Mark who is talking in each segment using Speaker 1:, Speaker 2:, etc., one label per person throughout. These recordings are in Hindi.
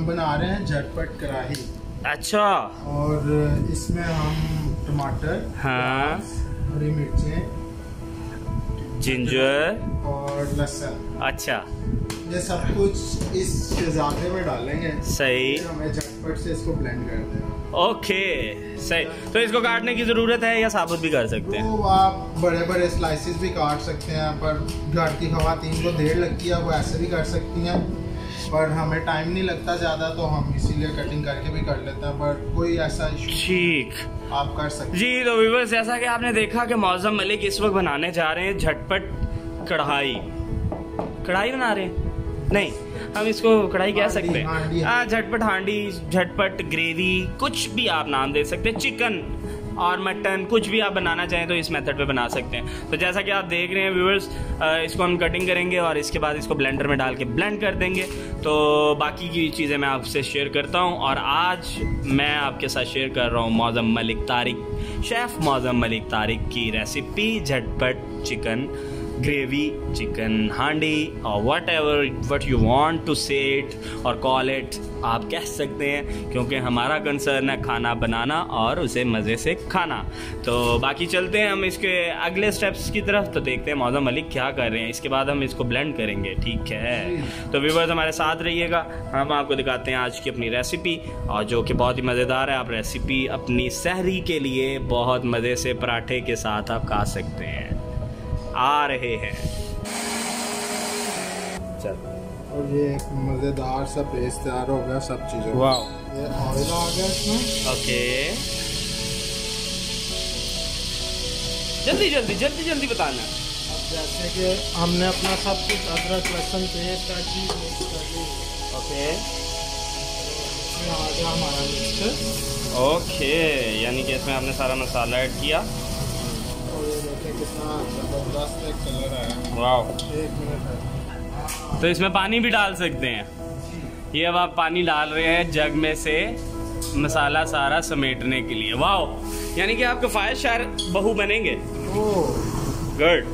Speaker 1: हम बना रहे हैं झटपट कढ़ाई।
Speaker 2: अच्छा।
Speaker 1: और इसमें हम टमाटर,
Speaker 2: हाँ,
Speaker 1: हरी मिर्चें,
Speaker 2: जिंजर
Speaker 1: और लहसुन,
Speaker 2: अच्छा,
Speaker 1: ये सब कुछ इस शहजादे में डालेंगे।
Speaker 2: सही।
Speaker 1: फिर हमें झटपट से इसको ब्लेंड कर देना।
Speaker 2: ओके, सही। तो इसको काटने की जरूरत है या साबुत भी कर सकते हैं?
Speaker 1: तो आप बड़े बड़े स्लाइसेस भी काट सकते हैं, पर घर की खवातीन को देर लगती है वो ऐसे भी कर सकती हैं, पर हमें टाइम नहीं लगता ज़्यादा, तो हम इसीलिए कटिंग करके भी कर लेते हैं, पर कोई ऐसा इशू
Speaker 2: ठीक,
Speaker 1: आप कर सकते हैं।
Speaker 2: जी। तो व्यूअर्स, जैसा कि आपने देखा कि मौज़म मलिक इस वक्त बनाने जा रहे हैं झटपट कढ़ाई। कढ़ाई बना रहे हैं? नहीं, हम इसको कढ़ाई कह सकते हैं। झटपट हांडी, झटपट ग्रेवी, कुछ भी आप नाम दे सकते हैं। चिकन और मटन, कुछ भी आप बनाना चाहें तो इस मेथड पे बना सकते हैं। तो जैसा कि आप देख रहे हैं व्यूअर्स, इसको हम कटिंग करेंगे और इसके बाद इसको ब्लेंडर में डाल के ब्लेंड कर देंगे। तो बाकी की चीज़ें मैं आपसे शेयर करता हूं। और आज मैं आपके साथ शेयर कर रहा हूं मौज़म मलिक तारिक, शेफ़ मौज़म मलिक तारिक की रेसिपी झटपट चिकन ग्रेवी, चिकन हांडी, और what you want to say it or call it, आप कह सकते हैं, क्योंकि हमारा कंसर्न है खाना बनाना और उसे मज़े से खाना। तो बाकी चलते हैं हम इसके अगले स्टेप्स की तरफ, तो देखते हैं मौज़म मलिक क्या कर रहे हैं। इसके बाद हम इसको ब्लेंड करेंगे, ठीक है? तो व्यूअर्स हमारे साथ रहिएगा, हम आपको दिखाते हैं आज की अपनी रेसिपी, और जो कि बहुत ही मज़ेदार है। आप रेसिपी अपनी सहरी के लिए बहुत मज़े से पराठे के साथ आप खा सकते हैं। आ रहे हैं, चल।
Speaker 1: और ये एक मज़ेदार सा पेस्ट तैयार हो गया सब चीज़ों।
Speaker 2: वाह,
Speaker 1: ये ऑयल आ गया इसमें।
Speaker 2: ओके, जल्दी जल्दी जल्दी जल्दी बताना।
Speaker 1: अब जैसे कि हमने अपना सब कुछ अदरक लहसुन पेस्ट का चीज़ मिक्स कर दी।
Speaker 2: ओके,
Speaker 1: इसमें आ गया हमारा मिक्सचर।
Speaker 2: ओके, यानी कि इसमें आपने सारा मसाला ऐड किया।
Speaker 1: कितना जबरदस्त एक कलर है।
Speaker 2: वाह,
Speaker 1: 1 मिनट है।
Speaker 2: तो इसमें पानी भी डाल सकते हैं। ये अब आप पानी डाल रहे हैं जग में से मसाला सारा समेटने के लिए। वाह, यानी कि आपके फायर शायर बहू बनेंगे। गुड।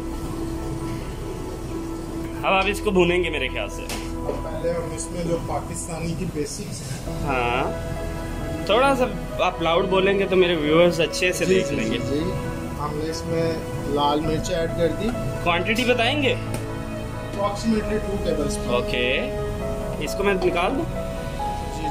Speaker 2: अब आप इसको भूनेंगे मेरे ख्याल से।
Speaker 1: पहले हम इसमें जो पाकिस्तानी की बेसिक्स हैं।
Speaker 2: हाँ, थोड़ा सा आप लाउड बोलेंगे तो मेरे व्यूअर्स अच्छे से देख लेंगे।
Speaker 1: जी, हमने इसमें लाल मिर्च ऐड कर दी।
Speaker 2: क्वांटिटी बताएंगे?
Speaker 1: Approximately 2 tablespoon.
Speaker 2: ओके, इसको मैं निकाल दूँ?
Speaker 1: जी।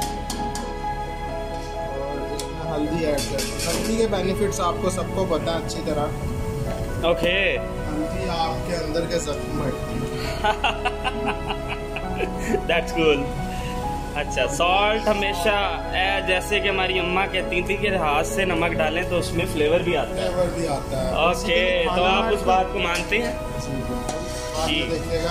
Speaker 1: और इसमें हल्दी ऐड कर दी। हल्दी के बेनिफिट्स आपको सबको पता है अच्छी तरह।
Speaker 2: ओके।
Speaker 1: हल्दी आपके अंदर के जख्म हटती है।
Speaker 2: That's cool. अच्छा, सॉल्ट हमेशा जैसे कि हमारी अम्मा कहती थी कि हाथ से नमक डालें तो उसमें फ्लेवर भी आता है।
Speaker 1: फ्लेवर भी आता है।
Speaker 2: ओके, तो आप उस बात को मानते हैं?
Speaker 1: जी, देखिएगा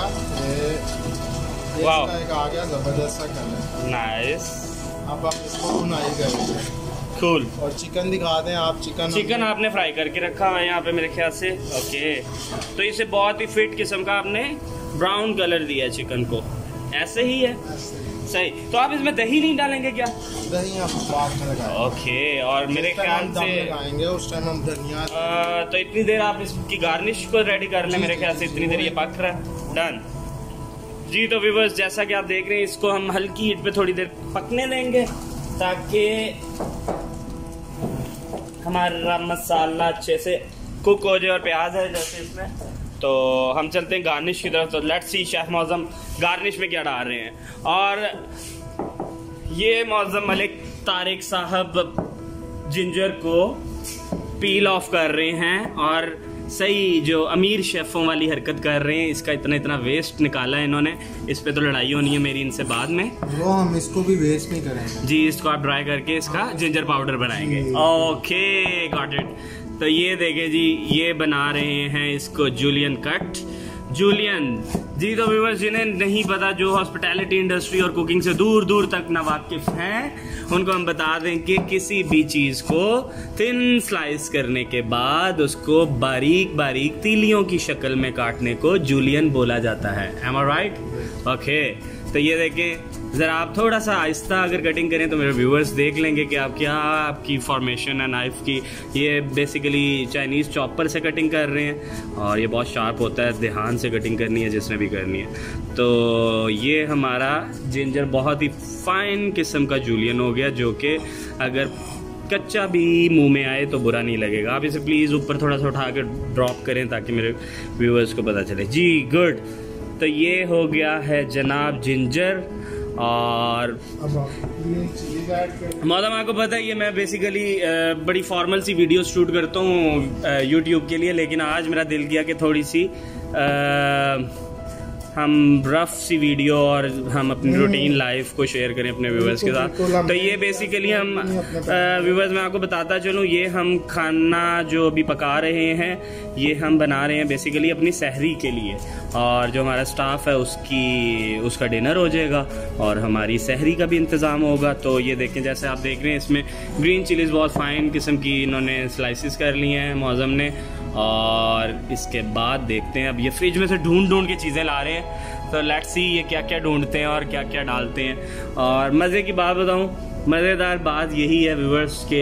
Speaker 2: वाह,
Speaker 1: एक आ गया जबरदस्त सा कलर।
Speaker 2: नाइस।
Speaker 1: अब आप इसको भुनाई करेंगे।
Speaker 2: कूल।
Speaker 1: और चिकन दिखा दें आप। चिकन
Speaker 2: आपने फ्राई करके रखा हुआ है यहाँ पे मेरे ख्याल से। ओके, तो इसे बहुत ही फिट किस्म का आपने ब्राउन कलर दिया चिकन को, ऐसे ही है? सही। तो आप इसमें दही नहीं डालेंगे क्या?
Speaker 1: दही आप बाद में लगाएंगे।
Speaker 2: ओके, और मेरे ख्याल से
Speaker 1: लगाएंगे उस टाइम हम धनिया।
Speaker 2: तो इतनी देर आप इसकी गार्निश को रेडी कर लें। मेरे ख्याल से इतनी देर ये पक रहा है। डन जी। तो व्यूअर्स, जैसा कि आप देख रहे हैं, इसको हम हल्की हीट पे थोड़ी देर पकने देंगे ताकि हमारा मसाला अच्छे से कुक हो जाए। और प्याज है जैसे इसमें, तो हम चलते हैं गार्निश की तरफ। तो let's see chef Mauzam garnish में क्या डाल रहे हैं। और ये मौज़म मलिक तारिक साहब जिंजर को पील ऑफ कर रहे हैं और सही जो अमीर शेफों वाली हरकत कर रहे हैं। इसका इतना इतना वेस्ट निकाला है इन्होंने। इस पे तो लड़ाई होनी है मेरी इनसे बाद में।
Speaker 1: वो हम इसको भी वेस्ट नहीं करेंगे
Speaker 2: जी। इसको आप ड्राई करके इसका जिंजर पाउडर बनाएंगे। Okay, got it. तो ये देखें जी, ये बना रहे हैं इसको जूलियन कट। जूलियन जी, तो व्यूअर्स जिन्हें नहीं पता, जो हॉस्पिटैलिटी इंडस्ट्री और कुकिंग से दूर दूर तक नावाकिफ हैं, उनको हम बता दें कि किसी भी चीज़ को थिन स्लाइस करने के बाद उसको बारीक बारीक तीलियों की शक्ल में काटने को जूलियन बोला जाता है। एम आई राइट? ओके, तो ये देखें, ज़रा आप थोड़ा सा आहिस्ता अगर कटिंग करें तो मेरे व्यूअर्स देख लेंगे कि आप क्या आपकी फॉर्मेशन है नाइफ़ की। ये बेसिकली चाइनीज़ चॉपर से कटिंग कर रहे हैं और ये बहुत शार्प होता है, ध्यान से कटिंग करनी है जिसने भी करनी है। तो ये हमारा जिंजर बहुत ही फाइन किस्म का जूलियन हो गया, जो कि अगर कच्चा भी मुंह में आए तो बुरा नहीं लगेगा। आप इसे प्लीज़ ऊपर थोड़ा सा उठा कर ड्रॉप करें ताकि मेरे व्यूअर्स को पता चले। जी गुड। तो ये हो गया है जनाब जिंजर। और मौसम आपको पता है ये मैं बेसिकली बड़ी फॉर्मल सी वीडियो शूट करता हूँ यूट्यूब के लिए, लेकिन आज मेरा दिल किया कि थोड़ी सी हम रफ सी वीडियो और हम अपनी रूटीन लाइफ को शेयर करें अपने व्यूवर्स के साथ। तो ये बेसिकली हम व्यूवर्स मैं आपको बताता चलूँ, ये हम खाना जो अभी पका रहे हैं ये हम बना रहे हैं बेसिकली अपनी सहरी के लिए, और जो हमारा स्टाफ है उसका डिनर हो जाएगा और हमारी सहरी का भी इंतज़ाम होगा। तो ये देखें, जैसे आप देख रहे हैं इसमें ग्रीन चिलीज़ बहुत फाइन किस्म की इन्होंने स्लाइसिस कर ली हैं मौज़म ने। और इसके बाद देखते हैं, अब ये फ्रिज में से ढूंढ के चीज़ें ला रहे हैं, तो लेट्स सी ये क्या क्या ढूंढते हैं और क्या क्या डालते हैं। और मज़े की बात बताऊं, मज़ेदार बात यही है व्यूअर्स के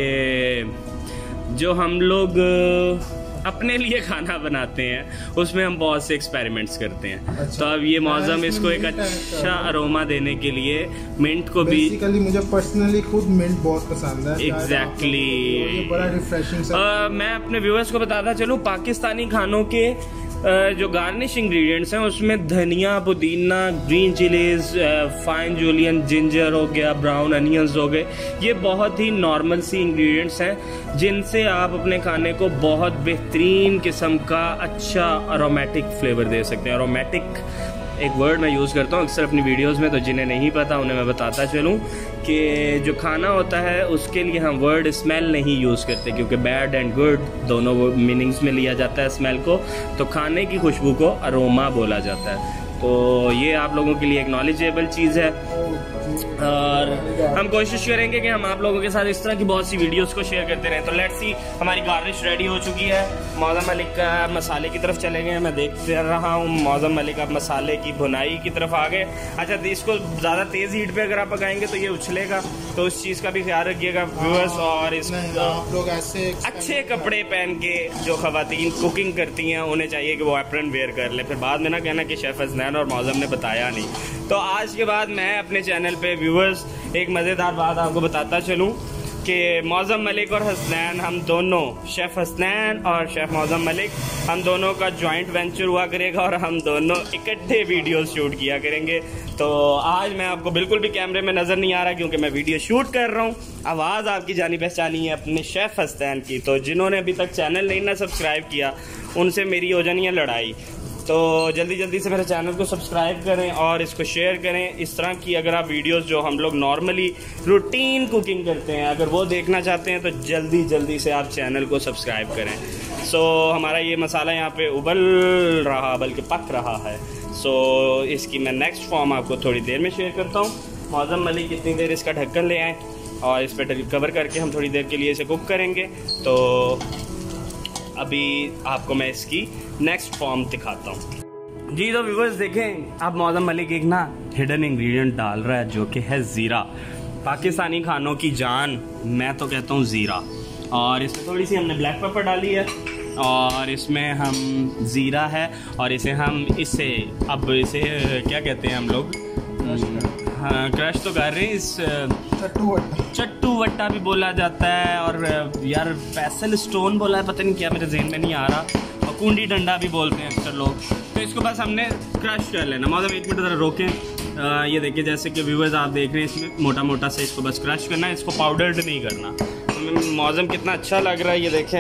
Speaker 2: जो हम लोग अपने लिए खाना बनाते हैं उसमें हम बहुत से एक्सपेरिमेंट्स करते हैं। अच्छा। तो अब ये मौसम इसको एक अच्छा अरोमा देने के लिए मिंट को भी
Speaker 1: बेसिकली मुझे पर्सनली खुद मिंट बहुत पसंद है।
Speaker 2: एग्जैक्टली
Speaker 1: बड़ा रिफ्रेशिंग।
Speaker 2: मैं अपने व्यूअर्स को बताता चलूँ, पाकिस्तानी खानों के जो गार्निश इंग्रेडिएंट्स हैं उसमें धनिया, पुदीना, green chillies, fine julienne, ginger हो गया, ब्राउन अनियंस हो गए, ये बहुत ही नॉर्मल सी इंग्रेडिएंट्स हैं जिनसे आप अपने खाने को बहुत बेहतरीन किस्म का अच्छा अरोमेटिक फ्लेवर दे सकते हैं। अरोमेटिक एक वर्ड मैं यूज़ करता हूँ अक्सर अपनी वीडियोस में, तो जिन्हें नहीं पता उन्हें मैं बताता चलूँ कि जो खाना होता है उसके लिए हम वर्ड स्मेल नहीं यूज़ करते, क्योंकि बैड एंड गुड दोनों मीनिंग्स में लिया जाता है स्मेल को। तो खाने की खुशबू को अरोमा बोला जाता है। तो ये आप लोगों के लिए एक नॉलेजेबल चीज़ है और हम कोशिश करेंगे कि हम आप लोगों के साथ इस तरह की बहुत सी वीडियोस को शेयर करते रहें। तो लेट्स सी, हमारी गार्निश रेडी हो चुकी है। मौज़म मलिक का मसाले की तरफ चले गए, मैं देख रहा हूँ मौज़म मलिक आप मसाले की भुनाई की तरफ आ गए। अच्छा, इसको ज़्यादा तेज़ हीट पे अगर आप पकाएंगे तो ये उछलेगा, तो उस चीज़ का भी ख्याल रखिएगा व्यूअर्स। और इस
Speaker 1: आप लोग ऐसे
Speaker 2: अच्छे कपड़े पहन के जो ख़वातीन कुकिंग करती हैं उन्हें चाहिए कि वो एप्रन वेयर कर ले, फिर बाद में ना कहना कि शेफ़ हसनैन और मौज़म ने बताया नहीं। तो आज के बाद मैं अपने चैनल पे व्यूअर्स एक मज़ेदार बात आपको बताता चलूँ कि मौज़म मलिक और हसनैन, हम दोनों, शेफ़ हसनैन और शेफ़ मौज़म मलिक, हम दोनों का जॉइंट वेंचर हुआ करेगा और हम दोनों इकट्ठे वीडियोस शूट किया करेंगे। तो आज मैं आपको बिल्कुल भी कैमरे में नज़र नहीं आ रहा क्योंकि मैं वीडियो शूट कर रहा हूँ। आवाज़ आपकी जानी पहचानी है अपने शेफ़ हसनैन की। तो जिन्होंने अभी तक चैनल नहीं ना सब्सक्राइब किया उनसे मेरी हो जानी है लड़ाई। तो जल्दी जल्दी से मेरे चैनल को सब्सक्राइब करें और इसको शेयर करें। इस तरह की अगर आप वीडियोस जो हम लोग नॉर्मली रूटीन कुकिंग करते हैं अगर वो देखना चाहते हैं तो जल्दी जल्दी से आप चैनल को सब्सक्राइब करें। सो हमारा ये मसाला यहाँ पे उबल रहा बल्कि पक रहा है। सो इसकी मैं नेक्स्ट फॉर्म आपको थोड़ी देर में शेयर करता हूँ। मौज़म मलिक कितनी देर इसका ढक्कन ले आए और इस पर कवर करके हम थोड़ी देर के लिए इसे कुक करेंगे। तो अभी आपको मैं इसकी नेक्स्ट फॉर्म दिखाता हूँ। जी तो व्यूअर्स देखें, अब मौज़म मलिक एक ना हिडन इंग्रेडिएंट डाल रहा है जो कि है ज़ीरा। पाकिस्तानी खानों की जान, मैं तो कहता हूँ ज़ीरा। और इसमें थोड़ी सी हमने ब्लैक पेपर डाली है और इसमें हम ज़ीरा है और इसे हम अब इसे क्या कहते हैं हम लोग, हाँ क्रश तो कर रहे हैं। इस चट्टू वट्टा भी बोला जाता है और यार पैसल स्टोन बोला है, पता नहीं क्या मेरे जहन में नहीं आ रहा, और कुंडी डंडा भी बोलते हैं अक्सर लोग। तो इसको बस हमने क्रश कर लेना। मौज़म एक मिनट ज़रा रोकें। ये देखिए जैसे कि व्यूअर्स आप देख रहे हैं इसमें मोटा मोटा से इसको बस क्रश करना है, इसको पाउडर्ड नहीं करना। तो मौज़म कितना अच्छा लग रहा है ये देखें।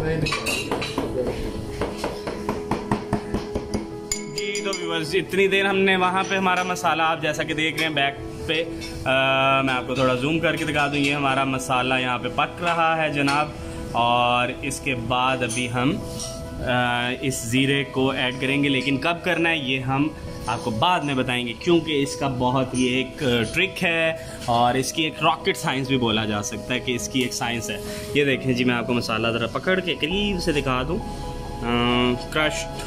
Speaker 2: जी तो व्यूअर्स इतनी देर हमने वहाँ पे हमारा मसाला, आप जैसा कि देख रहे हैं बैक पे, मैं आपको थोड़ा जूम करके दिखा दूँ। ये हमारा मसाला यहाँ पे पक रहा है जनाब। और इसके बाद अभी हम इस ज़ीरे को ऐड करेंगे, लेकिन कब करना है ये हम आपको बाद में बताएंगे क्योंकि इसका बहुत ही एक ट्रिक है और इसकी एक रॉकेट साइंस भी बोला जा सकता है कि इसकी एक साइंस है। ये देखें जी, मैं आपको मसाला ज़रा पकड़ के करीब से दिखा दूँ। क्रश्ड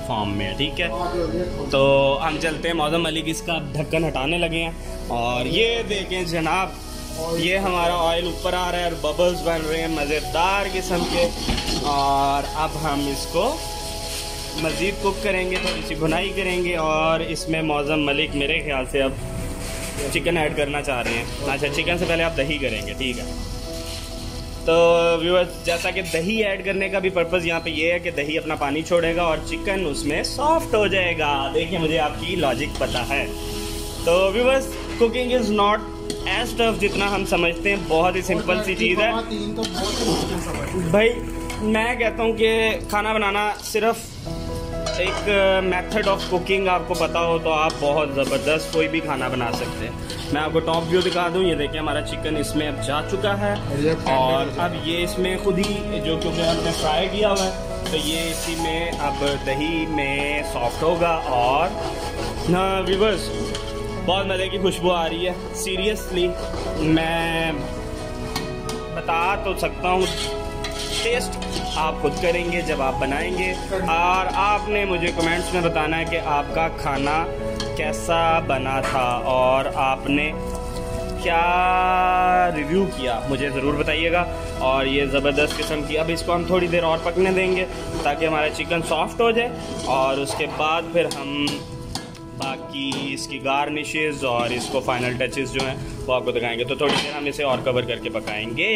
Speaker 2: फॉर्म में है, ठीक है। तो हम चलते हैं, मौजम मलिक इसका ढक्कन हटाने लगे हैं और ये देखें जनाब, ये हमारा ऑयल ऊपर आ रहा है और बबल्स बन रहे हैं मज़ेदार किस्म के। और अब हम इसको मज़ीद कुक करेंगे, थोड़ी सी भुनाई करेंगे और इसमें मौजम मलिक मेरे ख्याल से अब चिकन ऐड करना चाह रहे हैं। अच्छा, चिकन से पहले आप दही करेंगे, ठीक है। तो व्यूअर्स, जैसा कि दही ऐड करने का भी पर्पज़ यहाँ पे ये है कि दही अपना पानी छोड़ेगा और चिकन उसमें सॉफ्ट हो जाएगा। देखिए, मुझे आपकी लॉजिक पता है। तो viewers, cooking is not as tough जितना हम समझते हैं, बहुत ही सिंपल सी चीज़ है भाई। मैं कहता हूँ कि खाना बनाना सिर्फ एक मेथड ऑफ कुकिंग आपको पता हो तो आप बहुत ज़बरदस्त कोई भी खाना बना सकते हैं। मैं आपको टॉप व्यू दिखा दूँ, ये देखिए हमारा चिकन इसमें अब जा चुका है और अब ये इसमें खुद ही जो क्योंकि हमने फ्राई किया हुआ है तो ये इसी में अब दही में सॉफ्ट होगा। और ना व्यूअर्स, बहुत मज़े की खुशबू आ रही है। सीरियसली मैं बता तो सकता हूँ, टेस्ट आप खुद करेंगे जब आप बनाएंगे और आपने मुझे कमेंट्स में बताना है कि आपका खाना कैसा बना था और आपने क्या रिव्यू किया, मुझे ज़रूर बताइएगा। और ये ज़बरदस्त किस्म की, अब इसको हम थोड़ी देर और पकने देंगे ताकि हमारा चिकन सॉफ्ट हो जाए और उसके बाद फिर हम बाकी इसकी गार्निशेस और इसको फाइनल टचेस जो हैं वो आपको दिखाएंगे। तो थोड़ी देर हम इसे और कवर करके पकाएंगे।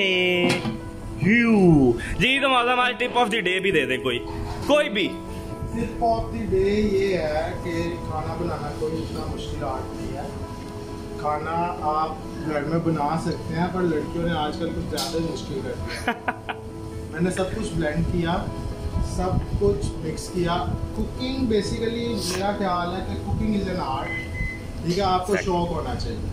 Speaker 2: जी, तो मौजूद हमारे टिप ऑफ द डे भी दे दे कोई भी।
Speaker 1: टिप ऑफ द डे ये है कि खाना बनाना कोई इतना मुश्किल आर्ट नहीं है। खाना आप घर में बना सकते हैं, पर लड़कियों ने आजकल कुछ ज़्यादा मुश्किल कर दिया। मैंने सब कुछ ब्लेंड किया, सब कुछ मिक्स किया। कुकिंग बेसिकली मेरा ख्याल है कि कुकिंग इज़ एन आर्ट, ठीक है। आपको शौक होना चाहिए,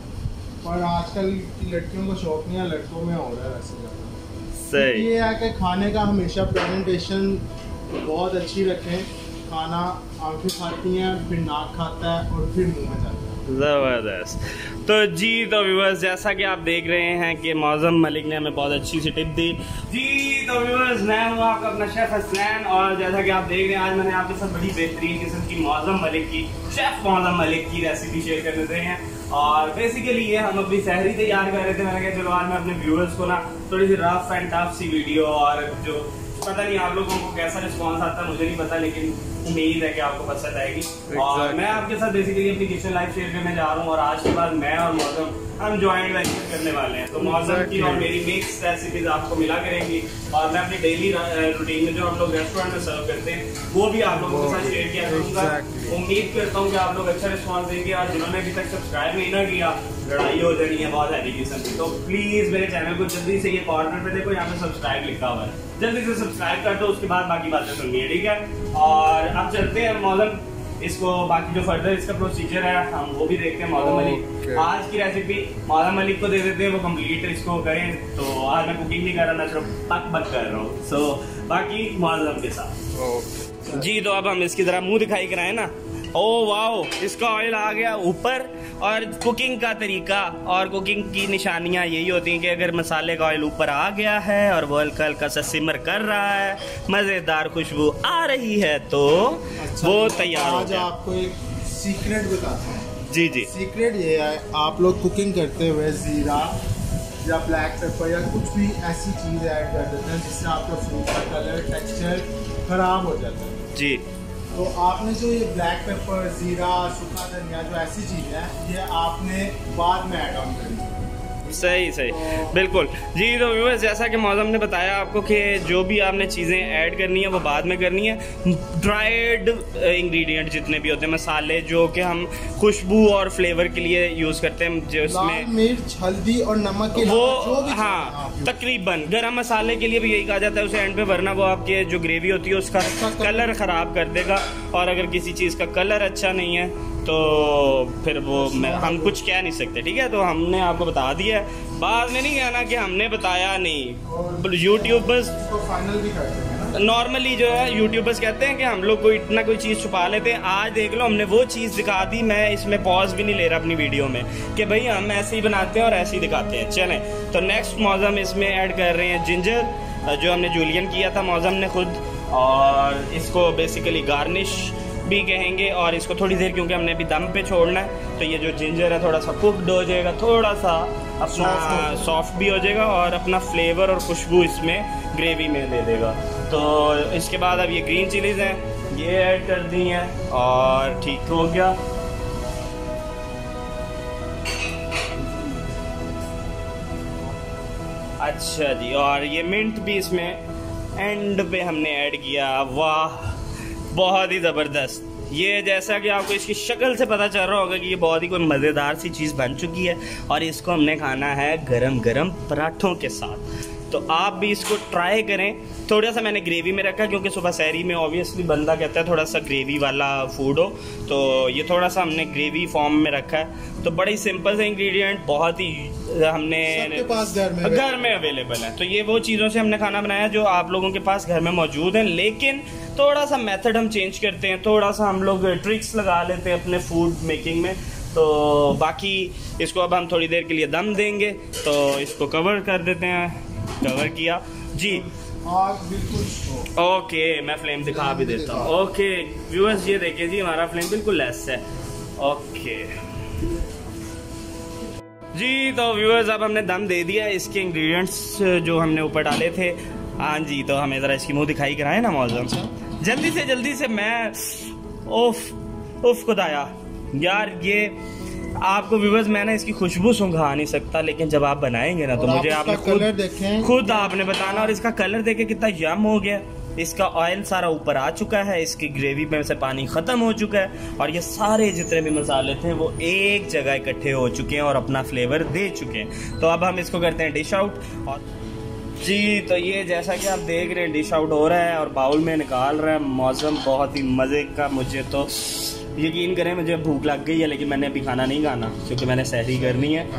Speaker 1: पर आजकल की लड़कियों को शौक नहीं है, लड़कों में हो रहा है वैसे ज़्यादा।
Speaker 2: सही
Speaker 1: ये है कि खाने का हमेशा प्रेजेंटेशन बहुत अच्छी रखें। खाना आंखें खाती हैं, फिर नाक खाता है और फिर मुंह में जाता है।
Speaker 2: ज़बरदस्त। तो जी, तो व्यूअर्स, जैसा कि आप देख रहे हैं कि मौजम मलिक ने हमें बहुत अच्छी सी टिप दी। जी, तो व्यूअर्स, मैं हूँ आपका अपना शेफ़ हसनैन और जैसा कि आप देख रहे हैं आज मैंने आपके साथ बड़ी बेहतरीन किस्म की मौजम मलिक की, शेफ़ मौजम मलिक की रेसिपी शेयर करने दे हैं। और बेसिकली ये हम अपनी सहरी तैयार कर रहे थे। मैंने कहा चलो आज मैं अपने व्यूअर्स को ना थोड़ी सी रफ एंड टफ सी वीडियो, और जो पता नहीं आप लोगों को कैसा रिस्पॉन्स आता है मुझे नहीं पता, लेकिन उम्मीद है कि आपको पसंद आएगी। और मैं आपके साथ बेसिकली अपनी किचन लाइफ शेयर करने जा रहा हूँ और आज के बाद मैं और मौजम हम ज्वाइंट वेंचर करने वाले हैं। तो मौजम की और मेरी मिक्स रेसिपीज आपको मिला करेंगी और मैं अपनी डेली रूटीन में जो हम लोग रेस्टोरेंट में सर्व करते हैं वो भी आप लोगों के साथ शेयर किया करूँगा। उम्मीद करता हूँ कि आप लोग अच्छा रिस्पॉन्स देंगे और जिन्होंने अभी तक सब्सक्राइब नहीं ना किया, लड़ाई हो जानी है बहुत हैवी किस्म की, तो प्लीज मेरे चैनल को जल्दी से, ये कॉर्नर पे देखो यहाँ पे सब्सक्राइब लिखा हुआ है, जल्दी से सब्सक्राइब कर दो, उसके बाद बाकी बातें सुननी है, ठीक है। और अब चलते हैं मौजम, इसको बाकी जो फर्दर इसका प्रोसीजर है हम वो भी देखते हैं। मौजम मलिक आज की रेसिपी मौजम मलिक को दे देते हैं, वो कंप्लीट इसको करें। तो आज मैं कुकिंग नहीं कर रहा, मैं सिर्फ पक कर रहा हूँ। सो बाकी मौजम के साथ जी। तो अब हम इसकी जरा मुंह दिखाई कराएं ना। ओ वाओ, इसका ऑयल आ गया ऊपर। और कुकिंग का तरीका और कुकिंग की निशानियां यही होती हैं कि अगर मसाले का ऑयल ऊपर आ गया है और वो हल्का हल्का सा सिमर कर रहा है, मज़ेदार खुशबू आ रही है, तो वो तैयार हो गया।
Speaker 1: आपको एक सीक्रेट बताता हूँ।
Speaker 2: जी जी,
Speaker 1: सीक्रेट ये है, आप लोग कुकिंग करते हुए जीरा या ब्लैक पेपर या कुछ भी ऐसी चीज़ ऐड कर देते हैं जिससे आपका फ्रूट का कलर, टेक्सचर खराब हो जाता है
Speaker 2: जी।
Speaker 1: तो आपने जो ये ब्लैक पेपर, जीरा, सूखा धनिया, जो ऐसी चीज़ है, ये आपने बाद में ऐड ऑन करनी है।
Speaker 2: सही सही, बिल्कुल जी। तो व्यूअर्स, जैसा कि मौजम ने बताया आपको कि जो भी आपने चीज़ें ऐड करनी है वो बाद में करनी है। ड्राइड इंग्रेडिएंट जितने भी होते हैं, मसाले जो कि हम खुशबू और फ्लेवर के लिए यूज़ करते हैं, जो इसमें
Speaker 1: मिर्च, हल्दी और नमक के
Speaker 2: वो,
Speaker 1: जो भी
Speaker 2: हाँ तकरीबन। गरम मसाले के लिए भी यही कहा जाता है उसे एंड पे, वरना वो आपके जो ग्रेवी होती है उसका कलर ख़राब कर देगा। और अगर किसी चीज़ का कलर अच्छा नहीं है तो फिर वो हम कुछ कह नहीं सकते, ठीक है। तो हमने आपको बता दिया, बाद में नहीं कहना कि हमने बताया नहीं। यूट्यूबर्स
Speaker 1: फाइनल भी करते हैं
Speaker 2: नॉर्मली जो है, यूट्यूबर्स कहते हैं कि हम लोग कोई इतना कोई चीज़ छुपा लेते हैं। आज देख लो, हमने वो चीज़ दिखा दी। मैं इसमें पॉज भी नहीं ले रहा अपनी वीडियो में कि भाई हम ऐसे ही बनाते हैं और ऐसे ही दिखाते हैं। चलें, तो नेक्स्ट मौजम इसमें ऐड कर रहे हैं जिंजर, जो हमने जूलियन किया था मौजम ने खुद। और इसको बेसिकली गार्निश भी कहेंगे। और इसको थोड़ी देर क्योंकि हमने अभी दम पे छोड़ना है तो ये जो जिंजर है थोड़ा सा कुकड हो जाएगा, थोड़ा सा अपना सॉफ्ट भी हो जाएगा और अपना फ्लेवर और खुशबू इसमें ग्रेवी में दे देगा। तो इसके बाद अब ये ग्रीन चिलीज़ हैं ये ऐड कर दी हैं और ठीक हो गया। अच्छा जी, और ये मिंट भी इसमें एंड पे हमने ऐड किया। वाह, बहुत ही ज़बरदस्त। ये जैसा कि आपको इसकी शक्ल से पता चल रहा होगा कि ये बहुत ही कोई मज़ेदार सी चीज़ बन चुकी है और इसको हमने खाना है गरम गरम पराठों के साथ। तो आप भी इसको ट्राई करें। थोड़ा सा मैंने ग्रेवी में रखा क्योंकि सुबह सहरी में ऑब्वियसली बंदा कहता है थोड़ा सा ग्रेवी वाला फूड हो, तो ये थोड़ा सा हमने ग्रेवी फॉर्म में रखा है। तो बड़े सिंपल से इंग्रेडिएंट, बहुत ही हमने
Speaker 1: सबके पास
Speaker 2: घर में अवेलेबल है। तो ये वो चीज़ों से हमने खाना बनाया जो आप लोगों के पास घर में मौजूद हैं, लेकिन थोड़ा सा मेथड हम चेंज करते हैं, थोड़ा सा हम लोग ट्रिक्स लगा लेते हैं अपने फूड मेकिंग में। तो बाकी इसको अब हम थोड़ी देर के लिए दम देंगे, तो इसको कवर कर देते हैं। कवर किया जी,
Speaker 1: बिल्कुल
Speaker 2: ओके। मैं फ्लेम दिखा भी देता हूँ। ओके व्यूअर्स, ये देखिए जी हमारा फ्लेम बिल्कुल लेस है। ओके जी, तो व्यूअर्स अब हमने दम दे दिया। इसके इंग्रेडिएंट्स जो हमने ऊपर डाले थे, हाँ जी, तो हमें ज़रा इसकी मुंह दिखाई कराए ना मौजूद। जल्दी से मैं उफ खुदाया यार, ये आपको व्यूअर्स मैं ना इसकी खुशबू सुंघा नहीं सकता, लेकिन जब आप बनाएंगे ना तो मुझे आपने खुद आपने बताना। और इसका कलर देखे कितना यम हो गया, इसका ऑयल सारा ऊपर आ चुका है, इसकी ग्रेवी में से पानी खत्म हो चुका है और ये सारे जितने भी मसाले थे वो एक जगह इकट्ठे हो चुके हैं और अपना फ्लेवर दे चुके हैं। तो अब हम इसको करते हैं डिश आउट। और जी, तो ये जैसा कि आप देख रहे हैं डिश आउट हो रहा है और बाउल में निकाल रहा है। मौसम बहुत ही मज़े का, मुझे तो यकीन करें मुझे भूख लग गई है, लेकिन मैंने अभी खाना नहीं खाना क्योंकि मैंने सहरी करनी है।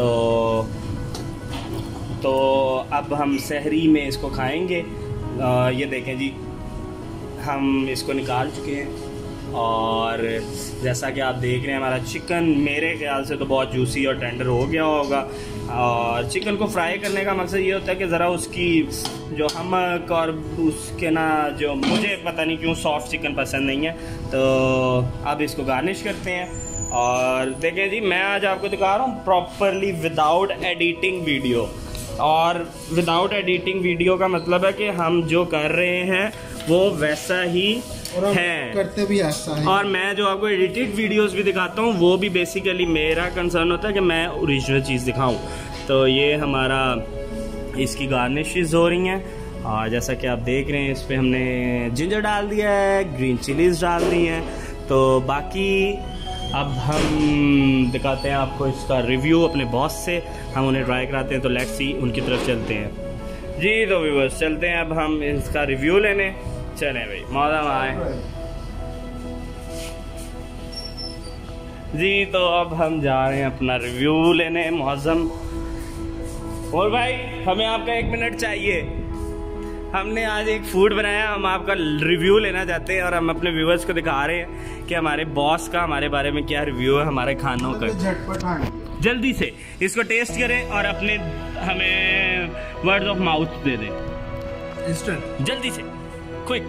Speaker 2: तो अब हम सहरी में इसको खाएंगे। ये देखें जी, हम इसको निकाल चुके हैं और जैसा कि आप देख रहे हैं हमारा चिकन मेरे ख्याल से तो बहुत जूसी और टेंडर हो गया होगा। और चिकन को फ्राई करने का मकसद ये होता है कि ज़रा उसकी जो हमक और उसके ना, जो मुझे पता नहीं क्यों सॉफ्ट चिकन पसंद नहीं है। तो अब इसको गार्निश करते हैं। और देखें जी, मैं आज आपको दिखा रहा हूँ प्रॉपरली विदाउट एडिटिंग वीडियो। और विदाउट एडिटिंग वीडियो का मतलब है कि हम जो कर रहे हैं वो वैसा ही है,
Speaker 1: करते भी ऐसा है।
Speaker 2: और मैं जो आपको एडिटेड वीडियोस भी दिखाता हूँ वो भी बेसिकली मेरा कंसर्न होता है कि मैं ओरिजिनल चीज़ दिखाऊं। तो ये हमारा इसकी गार्निशेस हो रही हैं और जैसा कि आप देख रहे हैं इस पर हमने जिंजर डाल दिया है, ग्रीन चिलीज डाल दी हैं। तो बाकी अब हम दिखाते हैं आपको इसका रिव्यू अपने बॉस से, हम उन्हें ट्राई कराते हैं। तो लेट्स सी, उनकी तरफ चलते हैं जी। तो व्यूअर्स चलते हैं अब हम इसका रिव्यू लेने। चलें भाई, मौसम आए जी। तो अब हम जा रहे हैं अपना रिव्यू लेने मौसम। और भाई हमें आपका 1 मिनट चाहिए, हमने आज एक फूड बनाया, हम आपका रिव्यू लेना चाहते हैं और हम अपने व्यूअर्स को दिखा रहे हैं कि हमारे बॉस का हमारे बारे में क्या रिव्यू है हमारे खानों का।
Speaker 1: झटपट
Speaker 2: जल्दी से इसको टेस्ट करें और अपने हमें वर्ड ऑफ माउथ दे दें
Speaker 1: इंस्टेंट,
Speaker 2: जल्दी से, क्विक।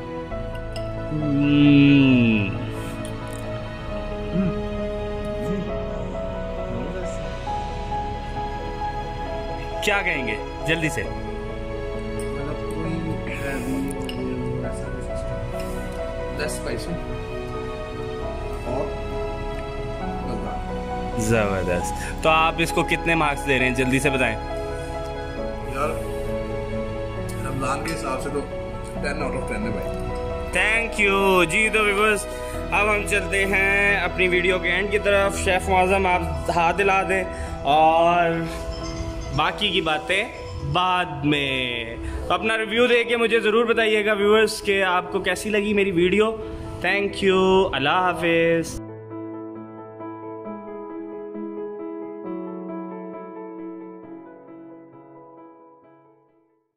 Speaker 2: क्या कहेंगे जल्दी से? जबरदस्त। तो आप इसको कितने मार्क्स दे रहे हैं, जल्दी से बताएं
Speaker 1: यार। रमजान के हिसाब से तो 10 आउट ऑफ 10 है भाई।
Speaker 2: थैंक यू जी। तो व्यूअर्स अब हम चलते हैं अपनी वीडियो के एंड की तरफ। शेफ मौसम आप हाथ दिला दें और बाकी की बातें बाद में। तो अपना रिव्यू दे के मुझे ज़रूर बताइएगा व्यूअर्स कि आपको कैसी लगी मेरी वीडियो। थैंक यू, अल्लाह हाफिज़।